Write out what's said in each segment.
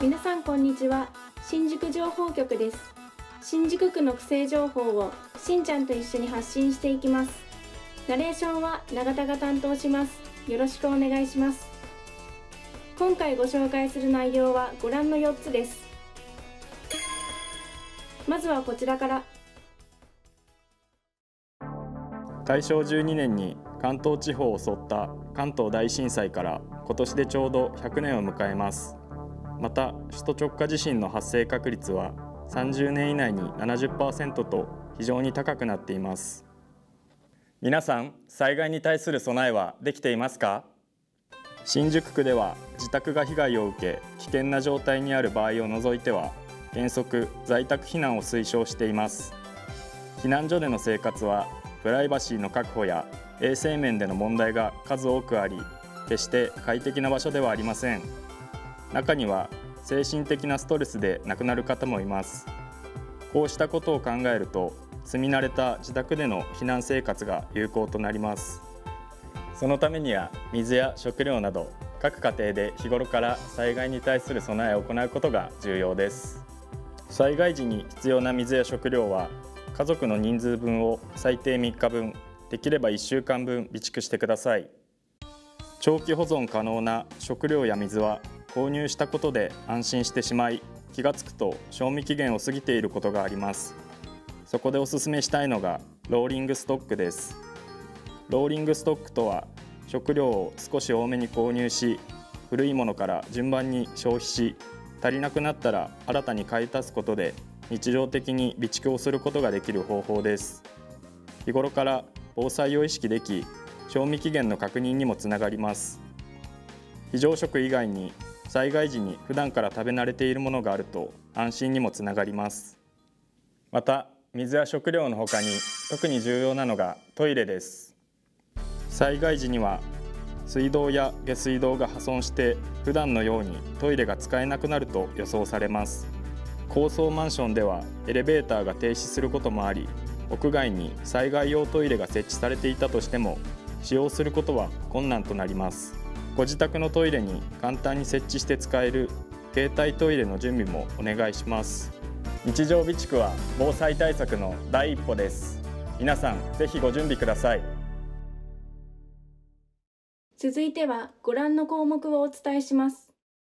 皆さんこんにちは。新宿情報局です。新宿区の区政情報をしんちゃんと一緒に発信していきます。ナレーションは永田が担当します。よろしくお願いします。今回ご紹介する内容はご覧の4つです。まずはこちらから。 大正12年に関東地方を襲った関東大震災から今年でちょうど100年を迎えます。また首都直下地震の発生確率は30年以内に 70% と非常に高くなっています。皆さん、災害に対する備えはできていますか？新宿区では自宅が被害を受け危険な状態にある場合を除いては原則在宅避難を推奨しています。避難所での生活はプライバシーの確保や衛生面での問題が数多くあり、決して快適な場所ではありません。中には精神的なストレスで亡くなる方もいます。こうしたことを考えると、住み慣れた自宅での避難生活が有効となります。そのためには水や食料など各家庭で日頃から災害に対する備えを行うことが重要です。災害時に必要な水や食料は家族の人数分を最低3日分、できれば1週間分備蓄してください。長期保存可能な食料や水は購入したことで安心してしまい、気がつくと賞味期限を過ぎていることがあります。そこでおすすめしたいのがローリングストックです。ローリングストックとは、食料を少し多めに購入し、古いものから順番に消費し、足りなくなったら新たに買い足すことで日常的に備蓄をすることができる方法です。日頃から防災を意識でき、賞味期限の確認にもつながります。非常食以外に災害時に普段から食べ慣れているものがあると安心にもつながります。また水や食料のほかに特に重要なのがトイレです。災害時には水道や下水道が破損して普段のようにトイレが使えなくなると予想されます。高層マンションではエレベーターが停止することもあり、屋外に災害用トイレが設置されていたとしても使用することは困難となります。ご自宅のトイレに簡単に設置して使える携帯トイレの準備もお願いします。日常備蓄は防災対策の第一歩です。皆さん、ぜひご準備ください。 続いてはご覧の項目をお伝えします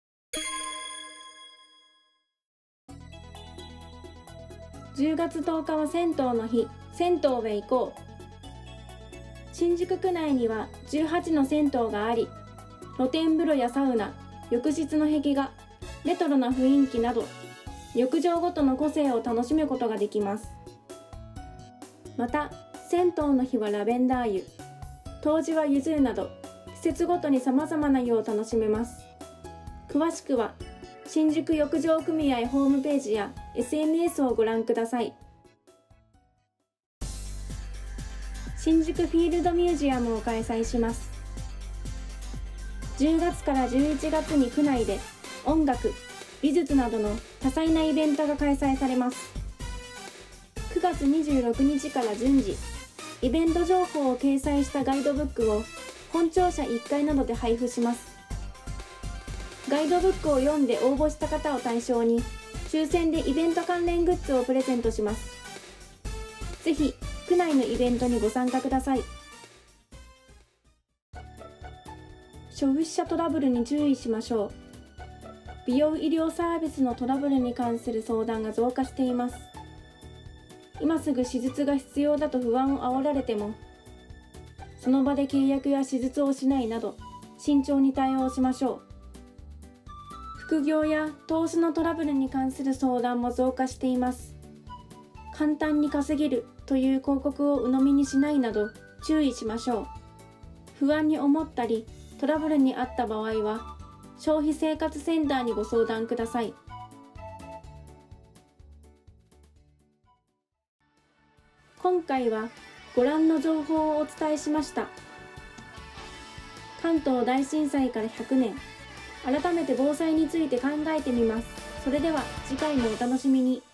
。10月10日は銭湯の日、銭湯へ行こう。新宿区内には18の銭湯があり、露天風呂やサウナ、浴室の壁画、レトロな雰囲気など、浴場ごとの個性を楽しむことができます。また、銭湯の日はラベンダー湯、冬至はゆず湯など、季節ごとに様々な湯を楽しめます。詳しくは、新宿浴場組合ホームページや SNS をご覧ください。新宿フィールドミュージアムを開催します。10月から11月に区内で音楽、美術などの多彩なイベントが開催されます。9月26日から順次、イベント情報を掲載したガイドブックを本庁舎1階などで配布します。ガイドブックを読んで応募した方を対象に、抽選でイベント関連グッズをプレゼントします。ぜひ、区内のイベントにご参加ください。消費者トラブルに注意しましょう。美容医療サービスのトラブルに関する相談が増加しています。今すぐ手術が必要だと不安を煽られても、その場で契約や手術をしないなど、慎重に対応しましょう。副業や投資のトラブルに関する相談も増加しています。簡単に稼げるという広告を鵜呑みにしないなど注意しましょう。不安に思ったりトラブルに遭った場合は消費生活センターにご相談ください。今回はご覧の情報をお伝えしました。関東大震災から100年、改めて防災について考えてみます。それでは次回もお楽しみに。